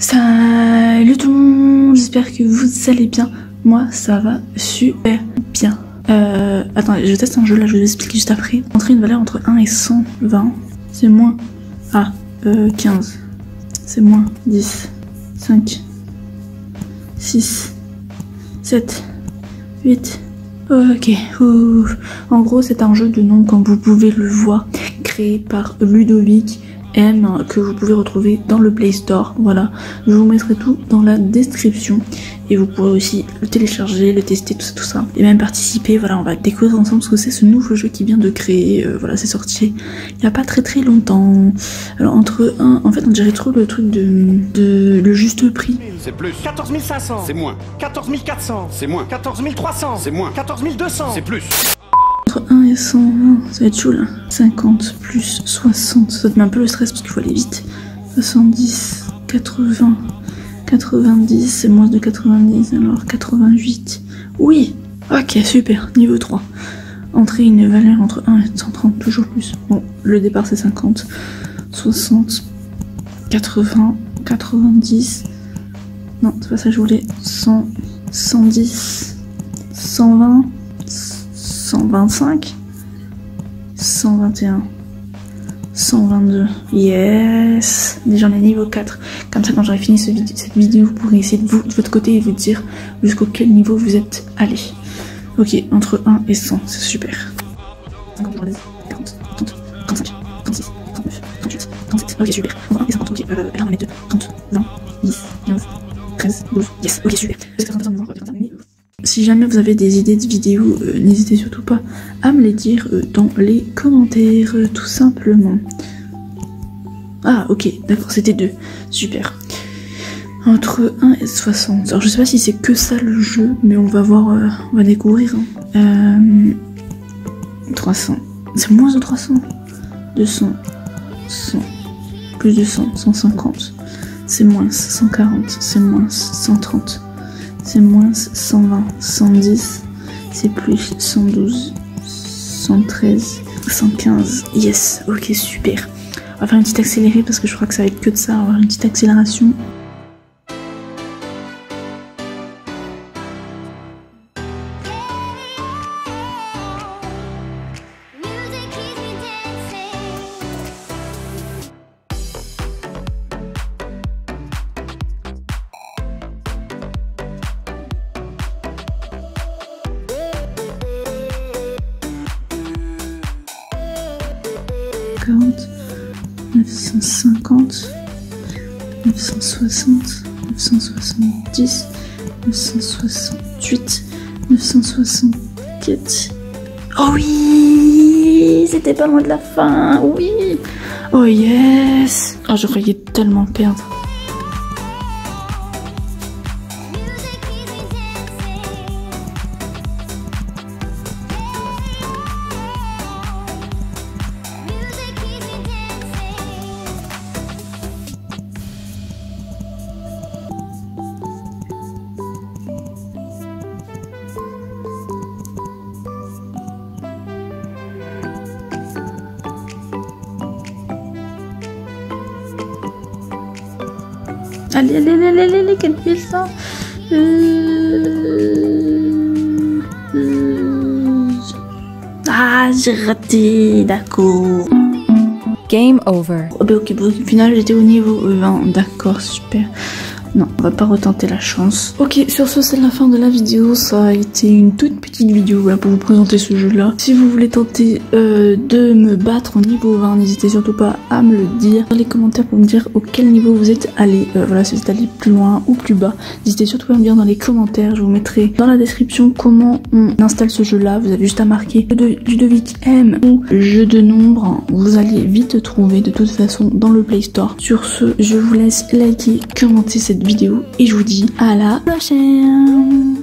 Salut tout le monde, j'espère que vous allez bien. Moi ça va super bien. Attendez, je teste un jeu là, je vais vous expliquer juste après. Entrer une valeur entre 1 et 120, c'est moins 15, c'est moins 10, 5, 6, 7, 8. Ok, en gros c'est un jeu de nom comme vous pouvez le voir, créé par Ludovic M, que vous pouvez retrouver dans le Play Store. Voilà, je vous mettrai tout dans la description et vous pourrez aussi le télécharger, le tester, tout ça et même participer. Voilà, on va découvrir ensemble ce que c'est ce nouveau jeu qui vient de créer. Voilà, c'est sorti il y a pas très longtemps. Alors entre un, en fait on dirait trop le truc de le juste prix. C'est plus. 14 500. C'est moins. 14 400. C'est moins. 14 300. C'est moins. 14 200. C'est plus. Entre 1 et 120, ça va être chaud là. 50 plus 60, ça te met un peu le stress parce qu'il faut aller vite. 70, 80, 90, c'est moins de 90, alors 88. Oui, ok, super, niveau 3. Entrer une valeur entre 1 et 130, toujours plus. Bon, le départ c'est 50, 60, 80, 90. Non, c'est pas ça que je voulais. 100, 110, 120. 125, 121, 122, yes. Déjà on est niveau 4, comme ça quand j'aurai fini cette vidéo vous pourrez essayer de votre côté et vous dire jusqu'au quel niveau vous êtes allé. Ok, entre 1 et 100, c'est super. 50, 40, 30, 35, 36, 39, 38, 37, ok super. Entre 1 et 50, ok, là on va mettre 2, 30, 20, 10, 15, 13, 12, yes, ok super. Si jamais vous avez des idées de vidéos, n'hésitez surtout pas à me les dire dans les commentaires, tout simplement. Ah, ok, d'accord, c'était 2. Super. Entre 1 et 60. Alors, je sais pas si c'est que ça le jeu, mais on va voir, on va découvrir. 300. C'est moins de 300. 200. 100. Plus de 100. 150. C'est moins 140. C'est moins 130. C'est moins 120, 110, c'est plus 112, 113, 115, yes, ok super. On va faire une petite accélérée parce que je crois que ça va être que de ça, on va avoir une petite accélération. ,950, 960, 970, 968, 964. Oh oui, c'était pas loin de la fin, oui. Oh yes. Oh, je croyais tellement perdre. Allez, quelle puissance. Ah, j'ai raté, d'accord. Game over. Oh, bah, ok, au final j'étais au niveau 20, d'accord, super. Non, on va pas retenter la chance. Ok, sur ce, c'est la fin de la vidéo. Ça a été une toute petite vidéo voilà, pour vous présenter ce jeu-là. Si vous voulez tenter de me battre au niveau 20, n'hésitez surtout pas à me le dire dans les commentaires pour me dire auquel niveau vous êtes allé. Voilà, si vous êtes allé plus loin ou plus bas, n'hésitez surtout pas à me dire dans les commentaires. Je vous mettrai dans la description comment on installe ce jeu-là. Vous avez juste à marquer Ludovic M ou jeu de nombre. Vous allez vite trouver de toute façon dans le Play Store. Sur ce, je vous laisse liker, commenter cette vidéo et je vous dis à la prochaine.